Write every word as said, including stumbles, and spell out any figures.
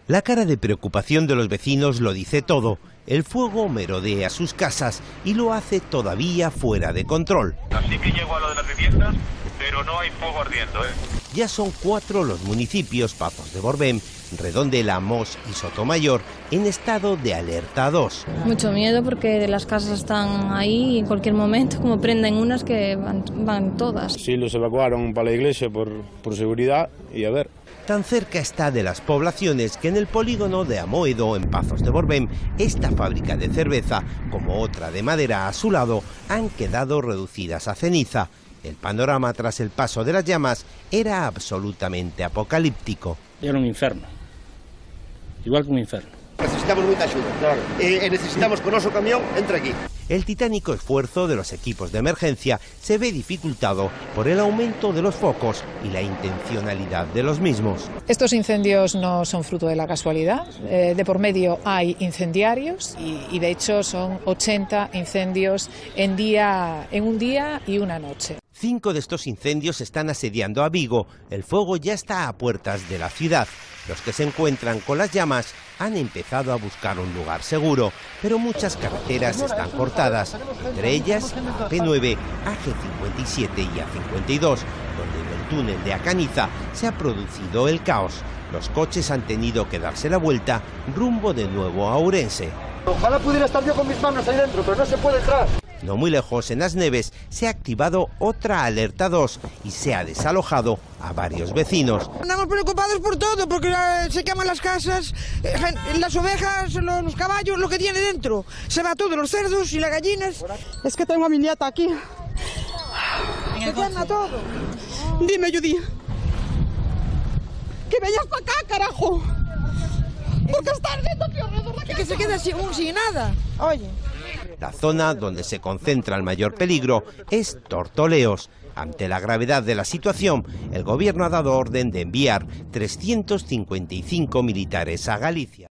La cara de preocupación de los vecinos lo dice todo. El fuego merodea sus casas y lo hace todavía fuera de control. Así que llego a lo de las viviendas, pero no hay fuego ardiendo, ¿eh? Ya son cuatro los municipios, Pazos de Borbén, Redondela, Mos y Sotomayor, en estado de alerta dos. Mucho miedo porque las casas están ahí y en cualquier momento, como prenden unas, que van, van todas. Sí, los evacuaron para la iglesia por, por seguridad y a ver. Tan cerca está de las poblaciones que en el polígono de Amoedo, en Pazos de Borbén, esta fábrica de cerveza, como otra de madera a su lado, han quedado reducidas a ceniza. El panorama tras el paso de las llamas era absolutamente apocalíptico. Era un infierno, igual que un infierno. Necesitamos mucha ayuda, claro. Eh, necesitamos con nuestro camión, entra aquí. El titánico esfuerzo de los equipos de emergencia se ve dificultado por el aumento de los focos y la intencionalidad de los mismos. Estos incendios no son fruto de la casualidad. Eh, de por medio hay incendiarios y, y de hecho son ochenta incendios en, día, en un día y una noche. Cinco de estos incendios están asediando a Vigo. El fuego ya está a puertas de la ciudad. Los que se encuentran con las llamas han empezado a buscar un lugar seguro, pero muchas carreteras están cortadas, entre ellas la A P nueve, A G cincuenta y siete y A cincuenta y dos, donde en el túnel de Acaniza se ha producido el caos. Los coches han tenido que darse la vuelta rumbo de nuevo a Ourense. Ojalá pudiera estar yo con mis manos ahí dentro, pero no se puede entrar. No muy lejos, en As Neves, se ha activado otra alerta dos y se ha desalojado a varios vecinos. Andamos preocupados por todo, porque se queman las casas, las ovejas, los caballos, lo que tiene dentro. Se va todo, los cerdos y las gallinas. Es que tengo a mi nieta aquí. Se quema todo. Dime, Judy. Que vayas para acá, carajo. Porque está ardiendo aquí alrededor de la casa. Que se quede sin, sin nada. Oye. La zona donde se concentra el mayor peligro es Tortoleos. Ante la gravedad de la situación, el gobierno ha dado orden de enviar trescientos cincuenta y cinco militares a Galicia.